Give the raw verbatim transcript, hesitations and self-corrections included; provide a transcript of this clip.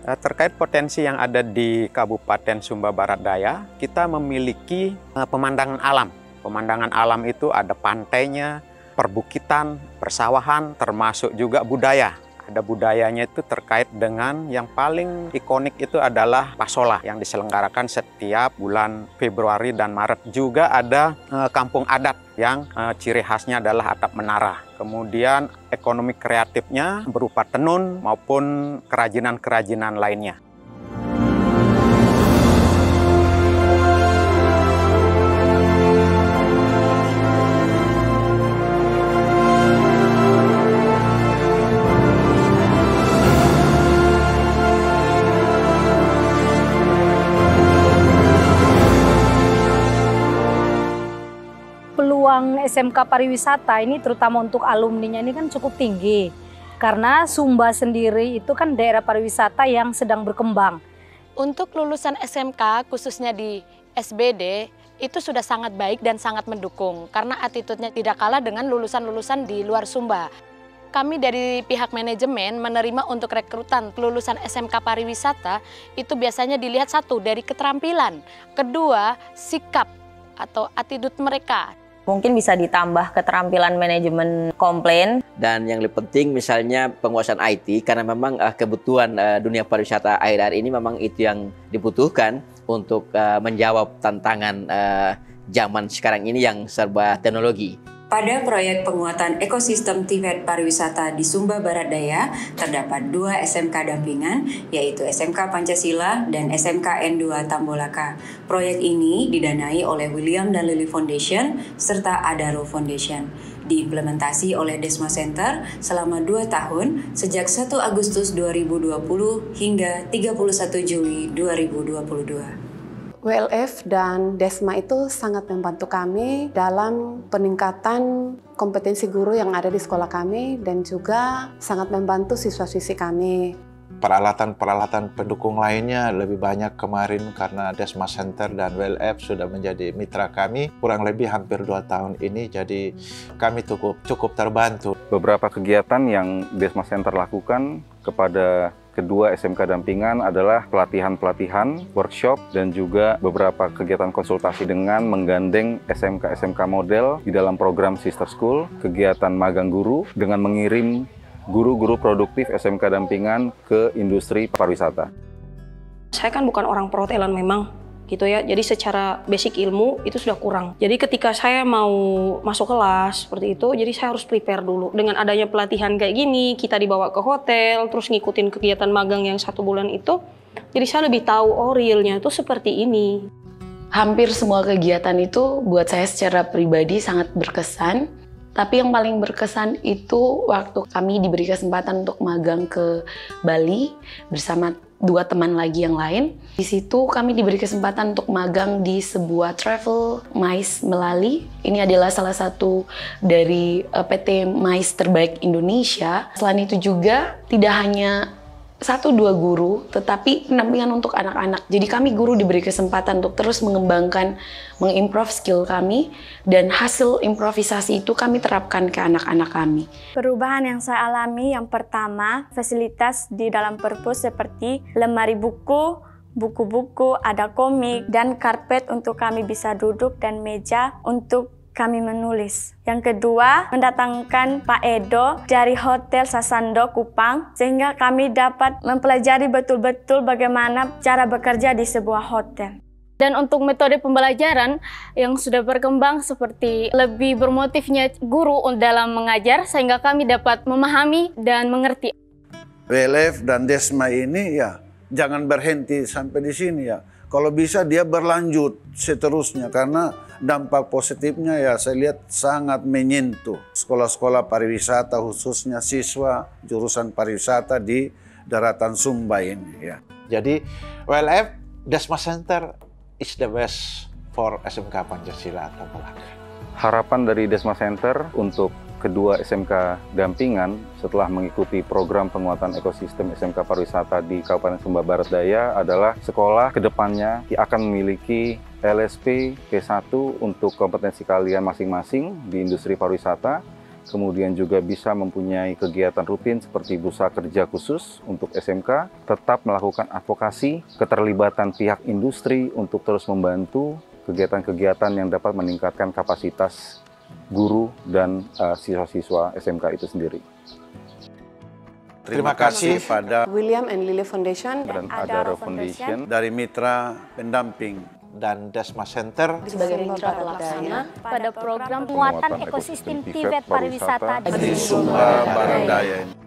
Eh, Terkait potensi yang ada di Kabupaten Sumba Barat Daya, kita memiliki eh, pemandangan alam. Pemandangan alam itu ada pantainya, perbukitan, persawahan, termasuk juga budaya. Ada budayanya itu terkait dengan yang paling ikonik itu adalah Pasola yang diselenggarakan setiap bulan Februari dan Maret. Juga ada eh, kampung adat yang eh, ciri khasnya adalah atap menara. Kemudian ekonomi kreatifnya berupa tenun maupun kerajinan-kerajinan lainnya. Peluang S M K pariwisata ini terutama untuk alumninya ini kan cukup tinggi. Karena Sumba sendiri itu kan daerah pariwisata yang sedang berkembang. Untuk lulusan S M K khususnya di S B D itu sudah sangat baik dan sangat mendukung. Karena attitude-nya tidak kalah dengan lulusan-lulusan di luar Sumba. Kami dari pihak manajemen menerima untuk rekrutan lulusan S M K pariwisata itu biasanya dilihat satu dari keterampilan. Kedua sikap atau attitude mereka. Mungkin bisa ditambah keterampilan manajemen komplain. Dan yang lebih penting misalnya penguasaan I T, karena memang uh, kebutuhan uh, dunia pariwisata akhir-akhir ini memang itu yang dibutuhkan untuk uh, menjawab tantangan uh, zaman sekarang ini yang serba teknologi. Pada proyek penguatan ekosistem T V E T pariwisata di Sumba Barat Daya, terdapat dua S M K dampingan, yaitu S M K Pancasila dan S M K N dua Tambolaka. Proyek ini didanai oleh William dan Lily Foundation serta Adaro Foundation. Diimplementasi oleh Desma Center selama dua tahun, sejak satu Agustus dua ribu dua puluh hingga tiga puluh satu Juli dua ribu dua puluh dua. W L F dan Desma itu sangat membantu kami dalam peningkatan kompetensi guru yang ada di sekolah kami dan juga sangat membantu siswa-siswi kami. Peralatan-peralatan pendukung lainnya lebih banyak kemarin karena Desma Center dan W L F sudah menjadi mitra kami kurang lebih hampir dua tahun ini, jadi kami cukup, cukup terbantu. Beberapa kegiatan yang Desma Center lakukan kepada kedua S M K dampingan adalah pelatihan-pelatihan, workshop, dan juga beberapa kegiatan konsultasi dengan menggandeng S M K-S M K model di dalam program Sister School, kegiatan magang guru dengan mengirim guru-guru produktif S M K dampingan ke industri pariwisata. Saya kan bukan orang perhotelan memang, gitu ya. Jadi secara basic ilmu itu sudah kurang. Jadi ketika saya mau masuk kelas seperti itu, jadi saya harus prepare dulu. Dengan adanya pelatihan kayak gini, kita dibawa ke hotel, terus ngikutin kegiatan magang yang satu bulan itu, jadi saya lebih tahu oh realnya itu seperti ini. Hampir semua kegiatan itu buat saya secara pribadi sangat berkesan. Tapi yang paling berkesan itu waktu kami diberi kesempatan untuk magang ke Bali bersama dua teman lagi yang lain. Di situ kami diberi kesempatan untuk magang di sebuah travel MICE Melali. Ini adalah salah satu dari uh, P T MICE terbaik Indonesia. Selain itu juga tidak hanya satu dua guru, tetapi pendampingan untuk anak-anak. Jadi kami guru diberi kesempatan untuk terus mengembangkan, mengimprove skill kami, dan hasil improvisasi itu kami terapkan ke anak-anak kami. Perubahan yang saya alami yang pertama, fasilitas di dalam perpus seperti lemari buku, buku-buku, ada komik, dan karpet untuk kami bisa duduk dan meja untuk kami menulis. Yang kedua, mendatangkan Pak Edo dari Hotel Sasando Kupang, sehingga kami dapat mempelajari betul-betul bagaimana cara bekerja di sebuah hotel. Dan untuk metode pembelajaran yang sudah berkembang seperti lebih bermotifnya guru dalam mengajar, sehingga kami dapat memahami dan mengerti. W L F dan Desma ini ya jangan berhenti sampai di sini ya. Kalau bisa dia berlanjut seterusnya, karena dampak positifnya ya saya lihat sangat menyentuh sekolah-sekolah pariwisata, khususnya siswa jurusan pariwisata di daratan Sumba ini ya. Jadi W L F Desma Center is the best for S M K Pancasila Tambolaka. Harapan dari Desma Center untuk kedua S M K dampingan setelah mengikuti program penguatan ekosistem S M K pariwisata di Kabupaten Sumba Barat Daya adalah sekolah kedepannya akan memiliki L S P P satu untuk kompetensi kalian masing-masing di industri pariwisata, kemudian juga bisa mempunyai kegiatan rutin seperti bursa kerja khusus untuk S M K, tetap melakukan advokasi, keterlibatan pihak industri untuk terus membantu kegiatan-kegiatan yang dapat meningkatkan kapasitas guru dan uh, siswa-siswa S M K itu sendiri. Terima kasih pada William and Lily Foundation dan Adaro Foundation dari mitra pendamping dan Desma Center sebagai mitra pelaksana pada program penguatan ekosistem T V E T pariwisata di Sumba Barat Daya.